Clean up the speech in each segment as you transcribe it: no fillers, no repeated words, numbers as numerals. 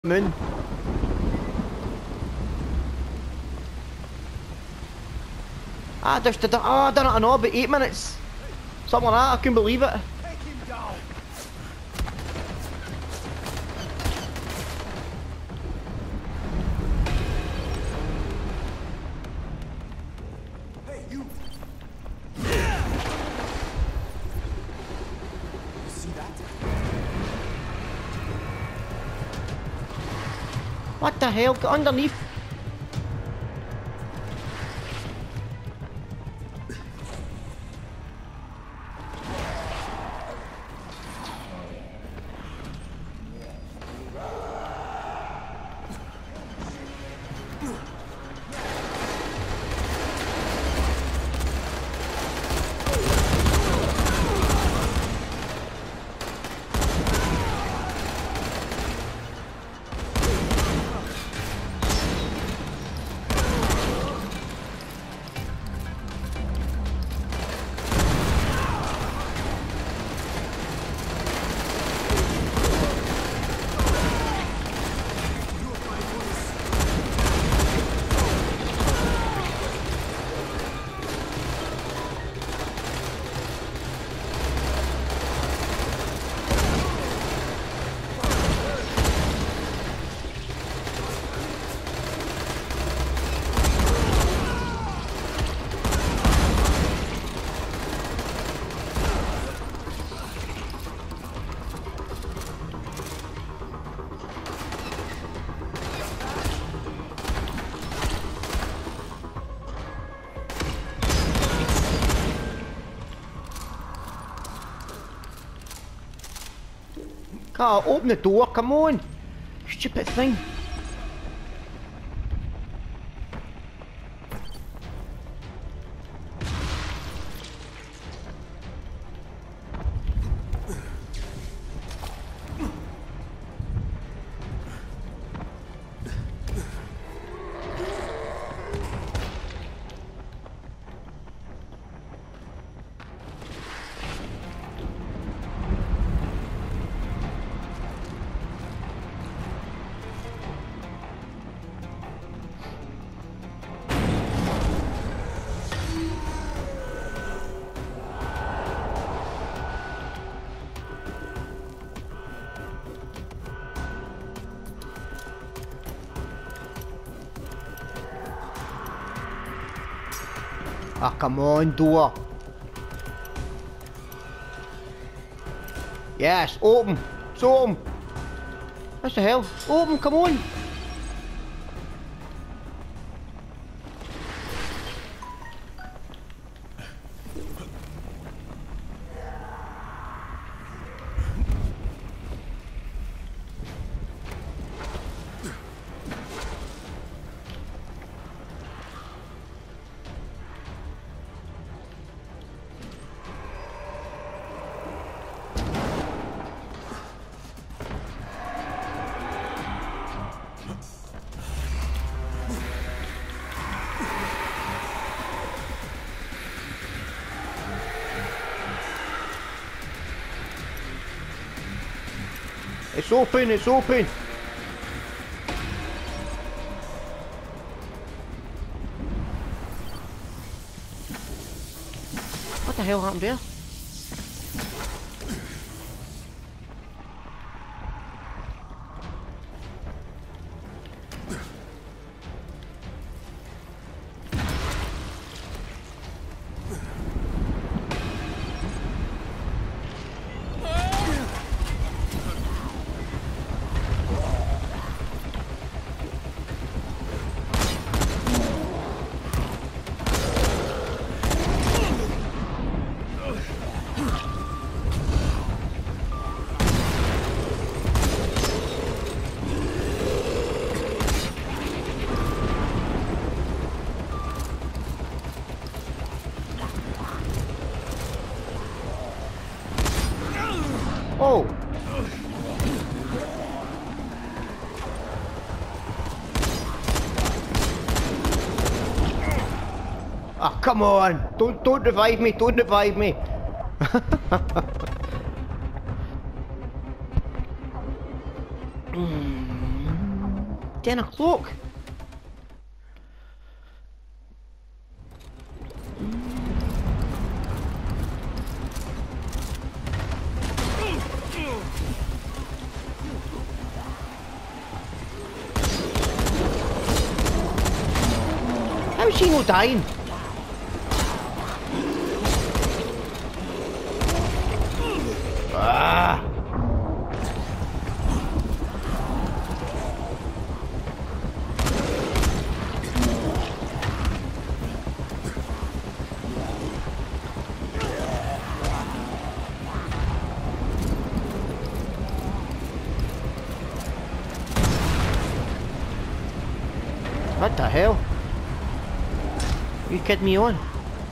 Moon. I done it in all but 8 minutes. Something like that, I couldn't believe it. Take him down. Hey, you. You see that? What the hell? Get underneath. Can't open the door, come on! Stupid thing. Ah, come on, door. Yes, open. It's open. What the hell? Open, come on. It's open, it's open. What the hell happened there? Oh! Ah, come on! Don't revive me! Don't revive me! 10 o'clock. How's she not dying? Ah! What the hell? You kidding me on?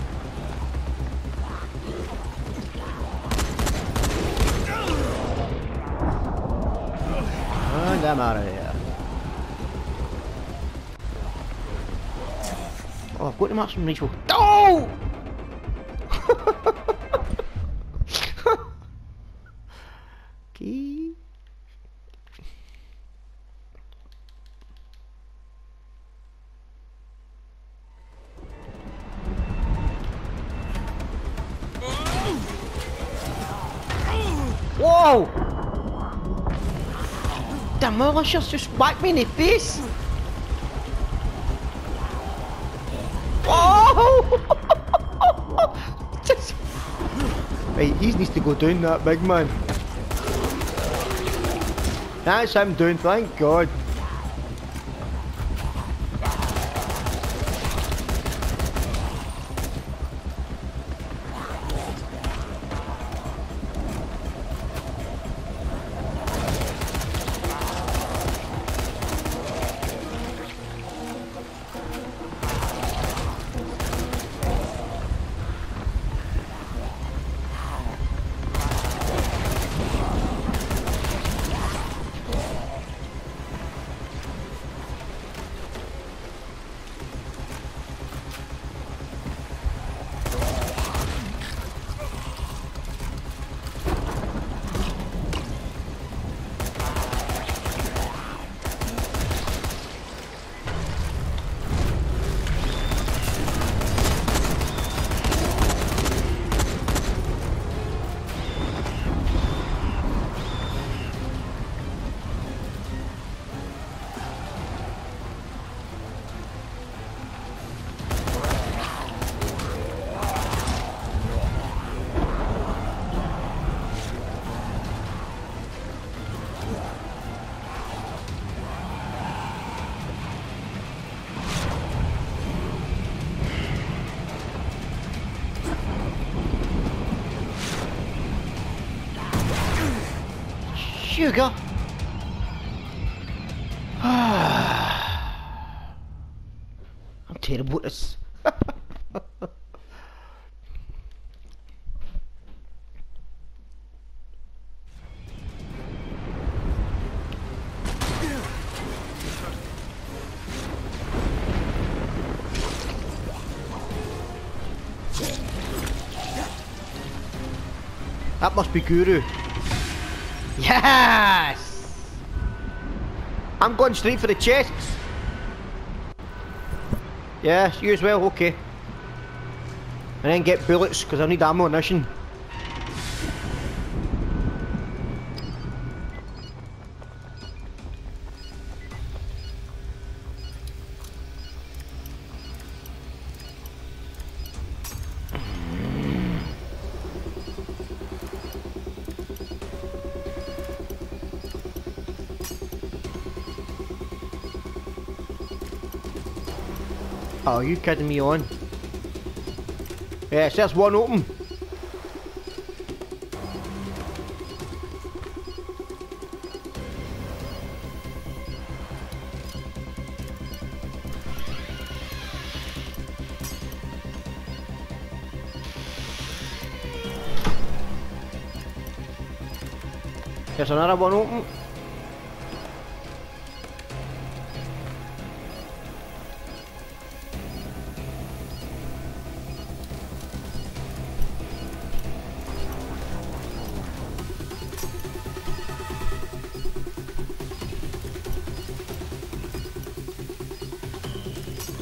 And I'm out of here. Oh, I've got to match some ritual. Oh! Okay. Whoa! The malicious just whacked me in the face! Oh! Right, he needs to go down, that big man. That's him down, thank God. Sugar. I'm terrible at this. That must be Guru. Yes! I'm going straight for the chests. Yes, you as well, okay. And then get bullets, because I need ammunition. Oh, you kidding me on? Yes, there's one open. There's another one open.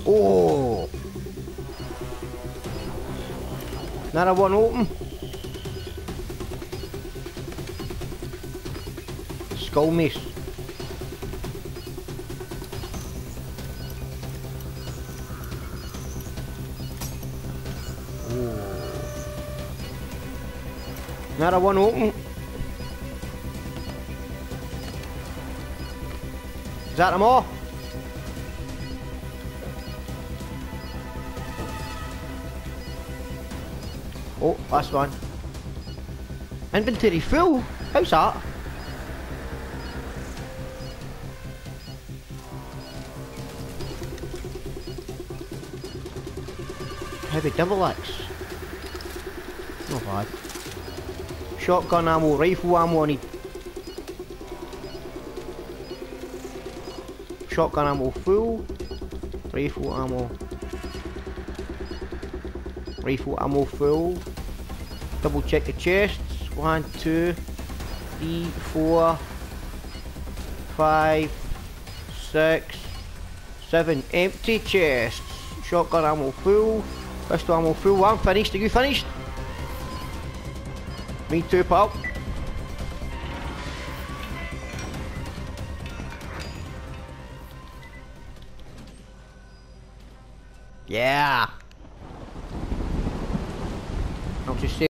Oh! Another one open. Skull mace. Another one open. Is that them all? Oh, last one. Inventory full? How's that? Heavy double axe. Not bad. Shotgun ammo, rifle ammo I need. Shotgun ammo full. Rifle ammo. Rifle ammo full. Double check the chests. 1, 2, 3, 4, 5, 6, 7 empty chests. Shotgun ammo full. Pistol ammo full. I'm finished. Are you finished? Me too, pal. Yeah. I'll just say